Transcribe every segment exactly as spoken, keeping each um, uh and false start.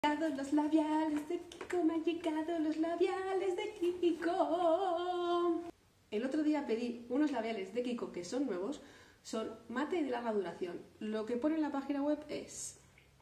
Los labiales de Kiko, me han llegado los labiales de Kiko. El otro día pedí unos labiales de Kiko que son nuevos, son mate y de larga duración. Lo que pone en la página web es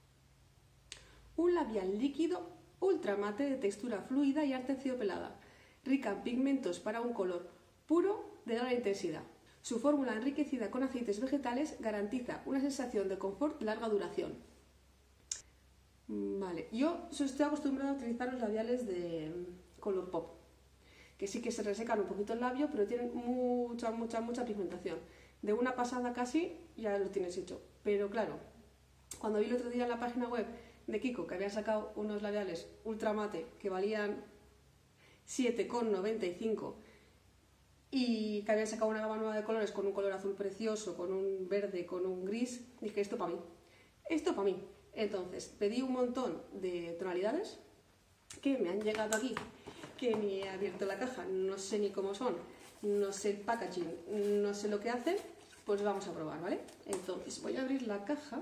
un labial líquido ultra mate de textura fluida y terciopelada, rica en pigmentos para un color puro de gran intensidad. Su fórmula enriquecida con aceites vegetales garantiza una sensación de confort de larga duración. Vale, yo estoy acostumbrada a utilizar los labiales de Colourpop, que sí que se resecan un poquito el labio, pero tienen mucha, mucha, mucha pigmentación. De una pasada casi ya lo tienes hecho. Pero claro, cuando vi el otro día en la página web de Kiko que había sacado unos labiales ultra mate que valían siete con noventa y cinco y que habían sacado una gama nueva de colores con un color azul precioso, con un verde, con un gris, dije, esto para mí, esto para mí. Entonces pedí un montón de tonalidades que me han llegado aquí, que ni he abierto la caja, no sé ni cómo son, no sé el packaging, no sé lo que hacen, pues vamos a probar, ¿vale? Entonces voy a abrir la caja,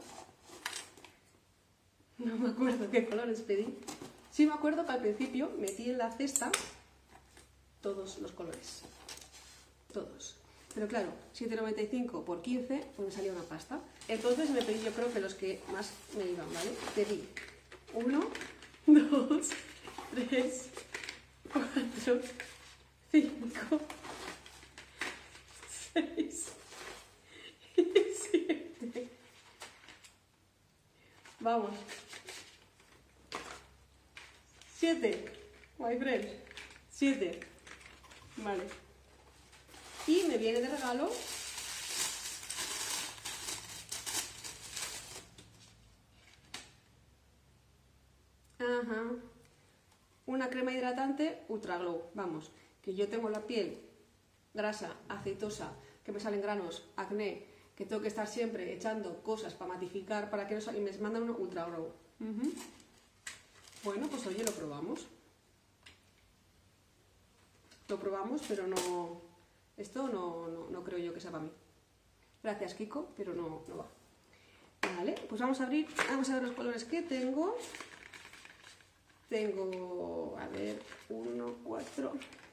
no me acuerdo qué colores pedí, sí me acuerdo que al principio metí en la cesta todos los colores, todos. Pero claro, siete noventa y cinco por quince, pues me salía una pasta. Entonces me pedí, yo creo que los que más me iban, ¿vale? Pedí uno, dos, tres, cuatro, cinco, seis y siete. Vamos. siete, my friend. siete. Vale. Y me viene de regalo Ajá. una crema hidratante Ultra Glow. Vamos, que yo tengo la piel grasa, aceitosa, que me salen granos, acné, que tengo que estar siempre echando cosas para matificar, para que no salga, y me mandan uno Ultra Glow. Uh-huh. Bueno, pues oye, lo probamos. Lo probamos, pero no... Esto no, no, no creo yo que sea para mí. Gracias, Kiko, pero no, no va. Vale, pues vamos a abrir, vamos a ver los colores que tengo. Tengo, a ver, uno, cuatro.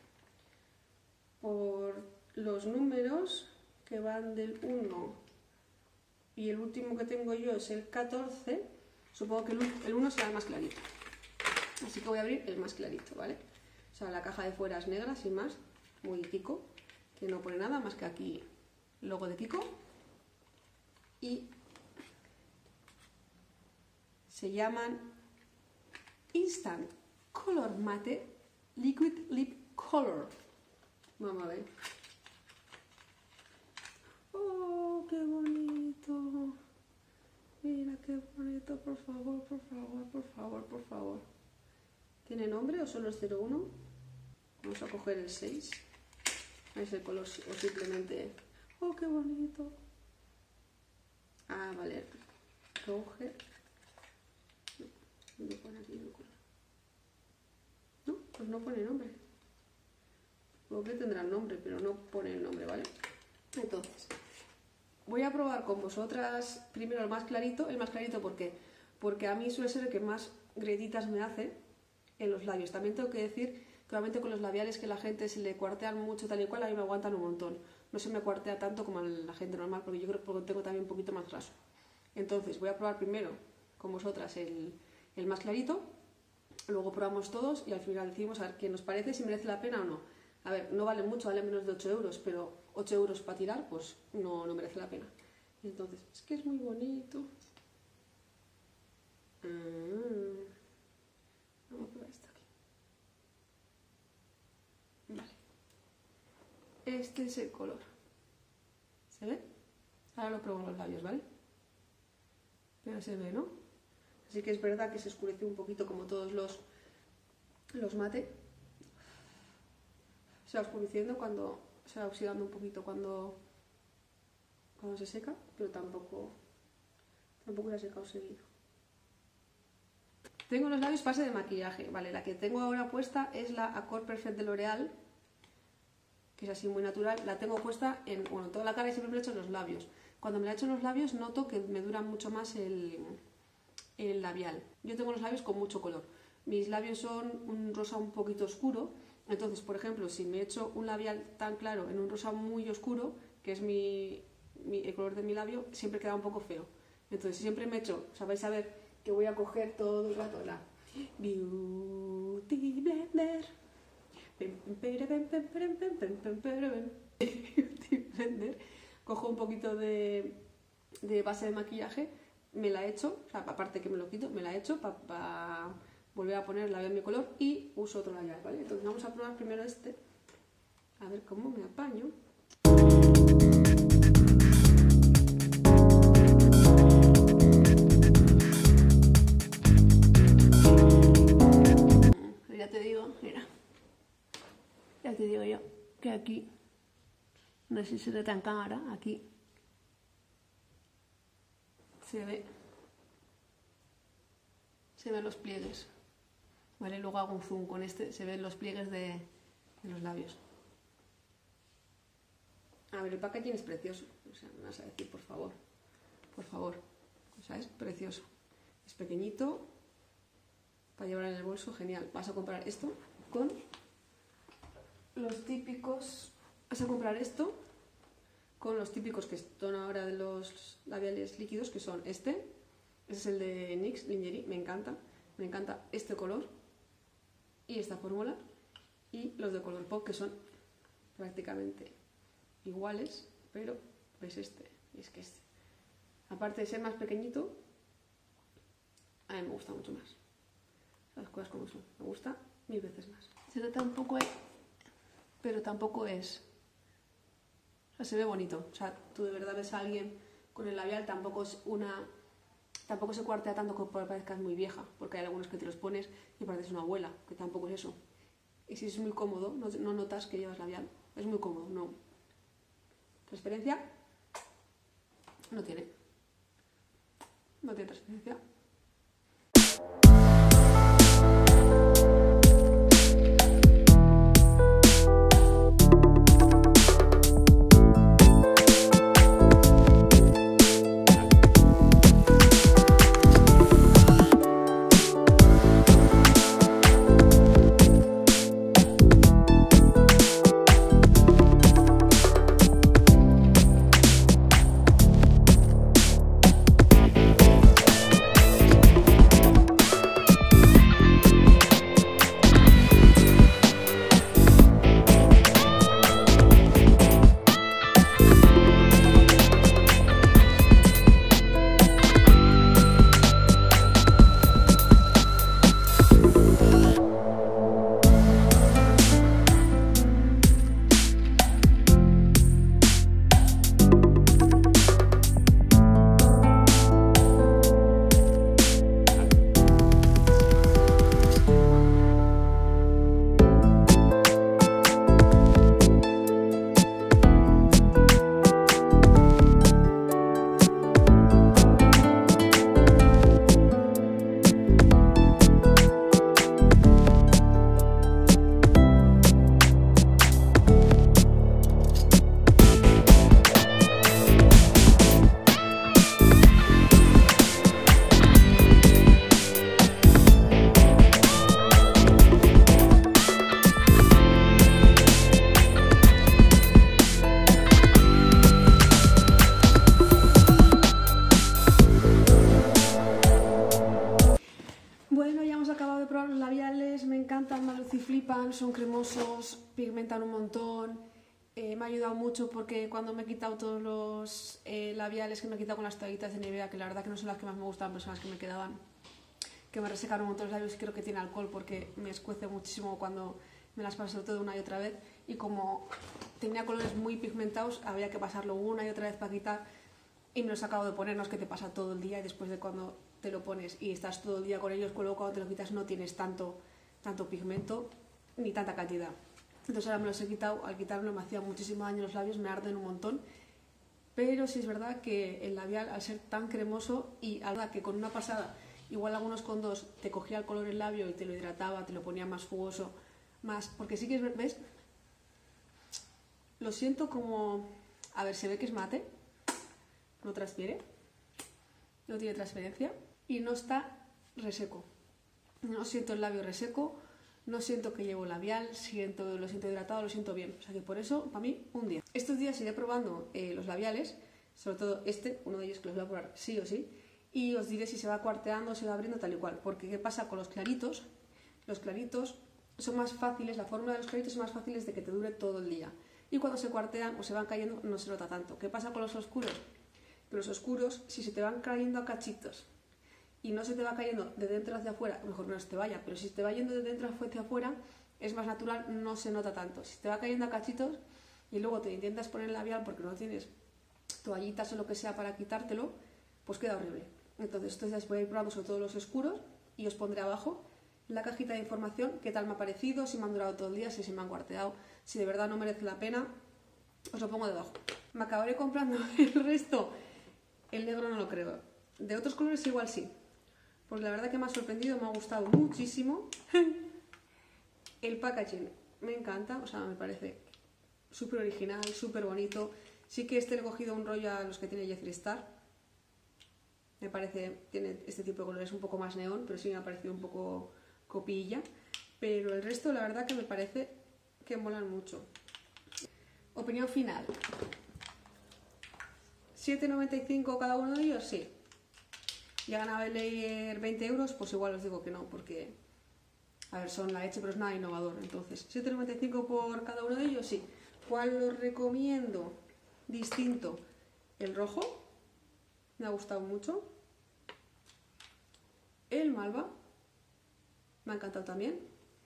Por los números que van del uno y el último que tengo yo es el catorce. Supongo que el uno será el más clarito. Así que voy a abrir el más clarito, ¿vale? O sea, la caja de fuera es negra, sin más, muy Kiko, que no pone nada más que aquí el logo de Kiko. Y se llaman Instant Color Matte Liquid Lip Color. Vamos a ver. ¡Oh, qué bonito! Mira qué bonito, por favor, por favor, por favor, por favor. ¿Tiene nombre o solo es cero uno? Vamos a coger el seis. Es el color o simplemente... ¡Oh, qué bonito! Ah, vale. Coge... ¿Dónde pone aquí el color? No, pues no pone nombre. Supongo que tendrá nombre, pero no pone el nombre, ¿vale? Entonces, voy a probar con vosotras primero el más clarito. El más clarito, ¿por qué? Porque a mí suele ser el que más grietitas me hace en los labios. También tengo que decir que obviamente con los labiales que la gente se le cuartean mucho tal y cual, a mí me aguantan un montón. No se me cuartea tanto como a la gente normal, porque yo creo que tengo también un poquito más graso. Entonces voy a probar primero con vosotras el, el más clarito, luego probamos todos y al final decimos a ver qué nos parece, si merece la pena o no. A ver, no vale mucho, vale menos de ocho euros, pero ocho euros para tirar, pues no, no merece la pena. Entonces, es que es muy bonito. Ah, vamos a probar esto aquí. Vale. Este es el color. ¿Se ve? Ahora lo pruebo en los labios, ¿vale? Pero se ve, ¿no? Así que es verdad que se oscurece un poquito como todos los, los mate. Se va oscureciendo cuando... Se va oxidando un poquito cuando, cuando se seca, pero tampoco, tampoco se ha secado seguido. Tengo los labios base de maquillaje, ¿vale? La que tengo ahora puesta es la Accord Perfect de L'Oreal, que es así muy natural. La tengo puesta en, bueno, en toda la cara y siempre me la he hecho en los labios. Cuando me la he hecho en los labios noto que me dura mucho más el, el labial. Yo tengo los labios con mucho color. Mis labios son un rosa un poquito oscuro, entonces, por ejemplo, si me echo un labial tan claro en un rosa muy oscuro, que es mi, mi, el color de mi labio, siempre queda un poco feo. Entonces, siempre me echo, o sea, vais a ver que voy a coger todo el rato la Beauty Blender. Beauty Blender. Cojo un poquito de, de base de maquillaje, me la echo, o sea, aparte que me lo quito, me la echo para pa volver a poner el labial de mi color y uso otro labial, ¿vale? Entonces vamos a probar primero este, a ver cómo me apaño. Ya te digo, mira, ya te digo yo que aquí, no sé si se ve tan cámara, aquí se ve, se ven los pliegues, ¿vale? Luego hago un zoom con este, se ven los pliegues de, de los labios. A ver, el packaging es precioso, o sea, me vas a decir, por favor, por favor, o sea, es precioso, es pequeñito, para llevar en el bolso, genial. Vas a comprar esto con los típicos, vas a comprar esto con los típicos que están ahora de los labiales líquidos, que son este, este es el de NYX Lingerie, me encanta, me encanta este color y esta fórmula, y los de Colourpop, que son prácticamente iguales, pero ves este, y es que este, aparte de ser más pequeñito, a mí me gusta mucho más. Las cosas como son, me gusta mil veces más. Se nota un poco ahí, pero tampoco es, o sea, se ve bonito. O sea, tú de verdad ves a alguien con el labial, tampoco es una, tampoco se cuartea tanto que parezcas muy vieja, porque hay algunos que te los pones y pareces una abuela, que tampoco es eso. Y si es muy cómodo, no, no notas que llevas labial, es muy cómodo, no. Transparencia no tiene, no tiene transparencia. Flipan, son cremosos, pigmentan un montón, eh, me ha ayudado mucho porque cuando me he quitado todos los eh, labiales que me he quitado con las toallitas de Nivea, que la verdad que no son las que más me gustan, pero son las que me quedaban, que me resecaron un montón los labios, y creo que tiene alcohol porque me escuece muchísimo cuando me las paso todo una y otra vez, y como tenía colores muy pigmentados había que pasarlo una y otra vez para quitar, y me los acabo de poner. No es que te pasa todo el día y después de cuando te lo pones y estás todo el día con ellos, luego cuando te lo quitas no tienes tanto tanto pigmento ni tanta cantidad. Entonces ahora me los he quitado, al quitarlo me hacía muchísimo daño los labios, me arden un montón, pero sí es verdad que el labial, al ser tan cremoso, y la verdad que con una pasada, igual algunos con dos, te cogía el color del labio y te lo hidrataba, te lo ponía más jugoso, más, porque sí que es, ¿ves? Lo siento como, a ver, se ve que es mate, no transpiere, no tiene transparencia, y no está reseco. No siento el labio reseco, no siento que llevo labial, siento, lo siento hidratado, lo siento bien. O sea que por eso, para mí, un día. Estos días iré probando eh, los labiales, sobre todo este, uno de ellos que los voy a probar sí o sí, y os diré si se va cuarteando, se va abriendo tal y cual. Porque ¿qué pasa con los claritos? Los claritos son más fáciles, la fórmula de los claritos son más fáciles de que te dure todo el día. Y cuando se cuartean o se van cayendo no se nota tanto. ¿Qué pasa con los oscuros? Que los oscuros, si se te van cayendo a cachitos y no se te va cayendo de dentro hacia afuera, mejor no se te vaya, pero si se te va yendo de dentro hacia afuera, es más natural, no se nota tanto. Si te va cayendo a cachitos y luego te intentas poner el labial porque no tienes toallitas o lo que sea para quitártelo, pues queda horrible. Entonces, entonces voy a ir probando sobre todo los oscuros y os pondré abajo en la cajita de información qué tal me ha parecido, si me han durado todo el día, si se me han cuarteado, si de verdad no merece la pena, os lo pongo debajo. Me acabaré comprando el resto, el negro no lo creo, de otros colores igual sí. Pues la verdad que me ha sorprendido, me ha gustado muchísimo. El packaging me encanta, o sea, me parece súper original, súper bonito. Sí que este le he cogido un rollo a los que tiene Jeffree Star. Me parece, tiene este tipo de colores un poco más neón, pero sí me ha parecido un poco copilla. Pero el resto la verdad que me parece que molan mucho. Opinión final. ¿siete noventa y cinco cada uno de ellos? Sí. Ya ganaba el leer veinte euros, pues igual os digo que no, porque a ver, son la leche, pero es nada innovador. Entonces, siete noventa y cinco por cada uno de ellos, sí. ¿Cuál os recomiendo? Distinto. El rojo, me ha gustado mucho. El malva, me ha encantado también.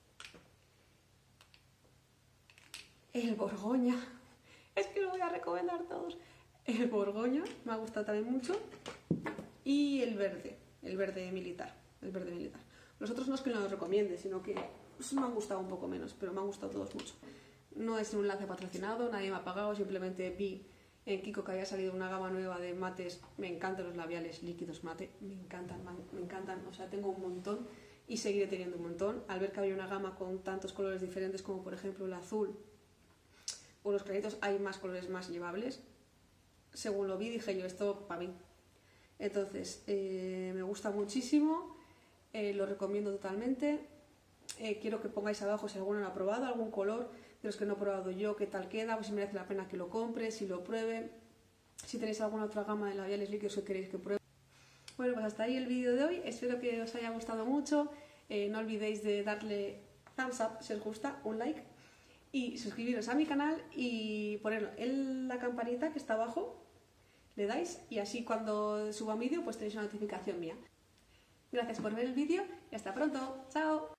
El borgoña, es que lo voy a recomendar todos. El borgoña, me ha gustado también mucho. Y el verde, el verde militar, el verde militar. Los otros no es que no los recomiende, sino que pues, me han gustado un poco menos, pero me han gustado todos mucho. No es un enlace patrocinado, nadie me ha pagado, simplemente vi en Kiko que había salido una gama nueva de mates. Me encantan los labiales líquidos mate, me encantan, me encantan, o sea, tengo un montón y seguiré teniendo un montón. Al ver que había una gama con tantos colores diferentes como por ejemplo el azul o los claritos, hay más colores más llevables. Según lo vi dije yo, esto para mí. Entonces, eh, me gusta muchísimo, eh, lo recomiendo totalmente. Eh, quiero que pongáis abajo si alguno lo ha probado, algún color de los que no he probado yo, qué tal queda, o si merece la pena que lo compre, si lo pruebe, si tenéis alguna otra gama de labiales líquidos que queréis que pruebe. Bueno, pues hasta ahí el vídeo de hoy, espero que os haya gustado mucho. Eh, no olvidéis de darle thumbs up si os gusta, un like, y suscribiros a mi canal y ponerlo en la campanita que está abajo. Le dais y así cuando suba un vídeo pues tenéis una notificación mía. Gracias por ver el vídeo y hasta pronto. ¡Chao!